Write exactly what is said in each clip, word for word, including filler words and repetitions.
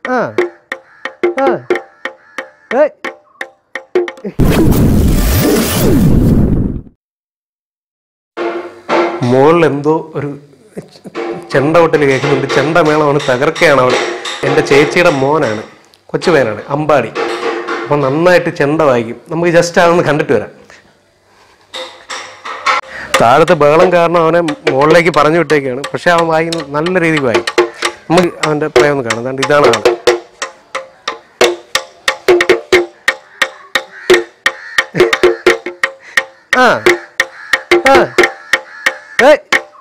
ആ ആ ഏയ് മുകളിൽ എന്തോ ഒരു ചെണ്ട കൊട്ടൽ കേൾക്കുന്നുണ്ട്. ചെണ്ട മേളമാണ്, തകർക്കയാണ് അവൾ. എൻ്റെ ചേച്ചിയുടെ മോനാണ്, കൊച്ചു പേരാണ്, അമ്പാടി. അപ്പം നന്നായിട്ട് ചെണ്ട വായിക്കും. നമുക്ക് ജസ്റ്റ് അതൊന്ന് കണ്ടിട്ട് വരാം. താഴത്തെ ബഹളം കാരണം അവനെ മുകളിലേക്ക് പറഞ്ഞു വിട്ടേക്കാണ്. പക്ഷെ അവൻ വായിക്കുന്ന നല്ല രീതിക്ക് വായിക്കും. നമുക്ക് അവൻ്റെ പ്രയം ഒന്ന് കാണാം. അതുകൊണ്ട് ഇതാണ് ആൾ. ആ ആ ഏയ്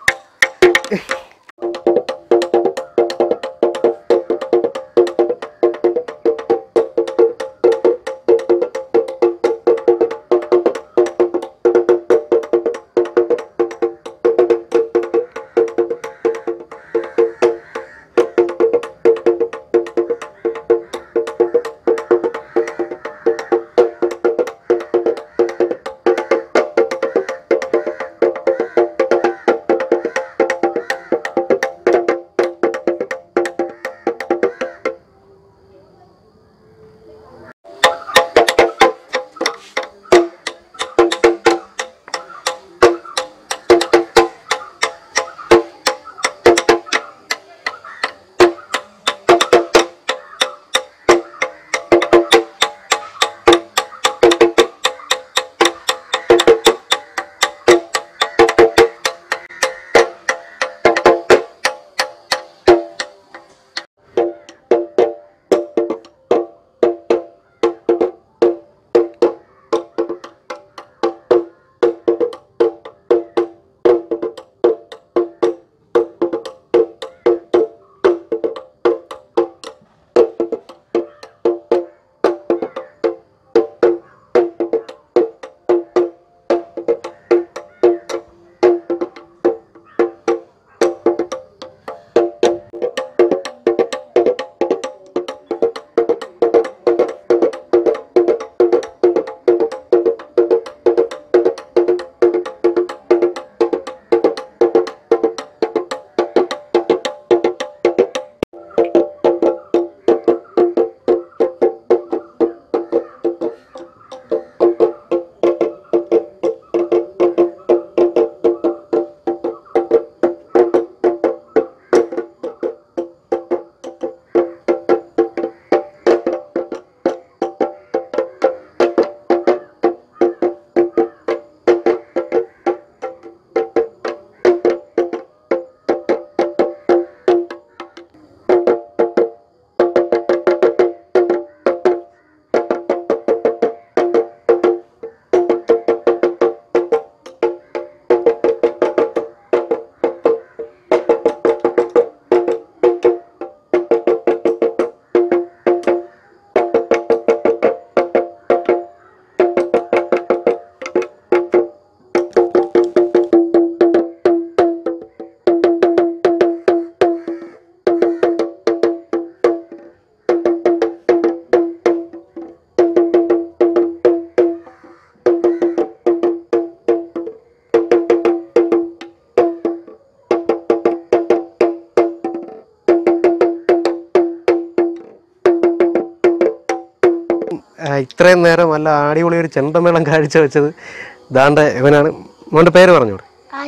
ഇത്രയും നേരം നല്ല അടിപൊളി ഒരു ചെണ്ടമേളം കാഴ്ച വെച്ചത് ദാണ്ട ഇവനാണ്. മോൻ്റെ പേര് പറഞ്ഞോട്.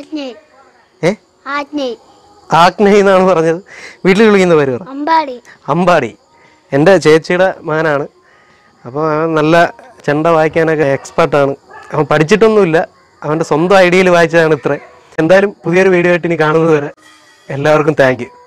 ഏ ആഗ്നേയ് എന്നാണ് പറഞ്ഞത്. വീട്ടിൽ വിളിക്കുന്ന പേര് പറ. അമ്പാടി. എൻ്റെ ചേച്ചിയുടെ മകനാണ്. അപ്പോൾ അവൻ നല്ല ചെണ്ട വായിക്കാനൊക്കെ എക്സ്പെർട്ടാണ്. അവൻ പഠിച്ചിട്ടൊന്നുമില്ല, അവൻ്റെ സ്വന്തം ഐഡിയയിൽ വായിച്ചതാണ് ഇത്ര. എന്തായാലും പുതിയൊരു വീഡിയോ ആയിട്ട് ഇനി കാണുന്നത് വരെ എല്ലാവർക്കും താങ്ക് യു.